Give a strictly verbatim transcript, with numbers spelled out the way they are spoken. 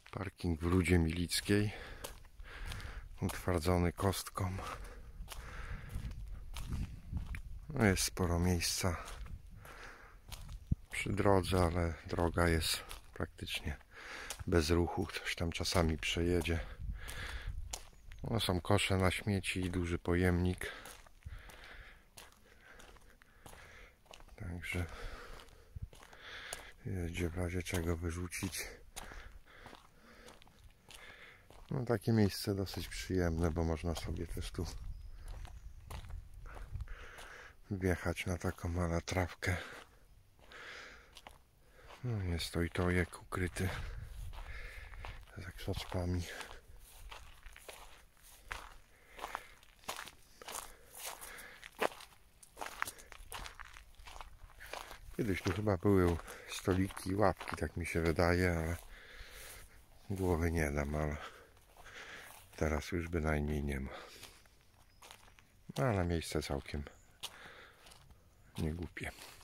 Parking w Rudzie Milickiej, utwardzony kostką. No jest sporo miejsca przy drodze, ale droga jest praktycznie bez ruchu. Ktoś tam czasami przejedzie. No, są kosze na śmieci i duży pojemnik. Także jedzie w razie czego wyrzucić. No takie miejsce dosyć przyjemne, bo można sobie też tu wjechać na taką małą trawkę. No jest to i tojek ukryty za krzaczkami. Kiedyś tu chyba były stoliki i ławki, tak mi się wydaje, ale głowy nie dam, ale teraz już bynajmniej nie ma. No ale miejsce całkiem nie głupie.